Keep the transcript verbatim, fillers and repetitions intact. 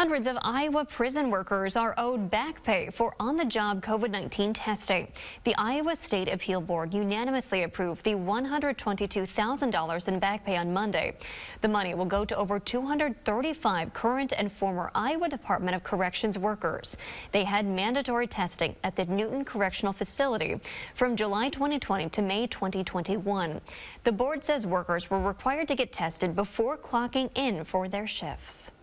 Hundreds of Iowa prison workers are owed back pay for on-the-job COVID nineteen testing. The Iowa State Appeal Board unanimously approved the one hundred twenty-two thousand dollars in back pay on Monday. The money will go to over two hundred thirty-five current and former Iowa Department of Corrections workers. They had mandatory testing at the Newton Correctional Facility from July twenty twenty to May twenty twenty-one. The board says workers were required to get tested before clocking in for their shifts.